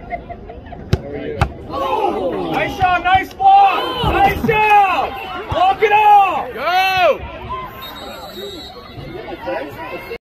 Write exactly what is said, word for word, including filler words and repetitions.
Nice shot, nice block! Nice shot! Block it off! Go!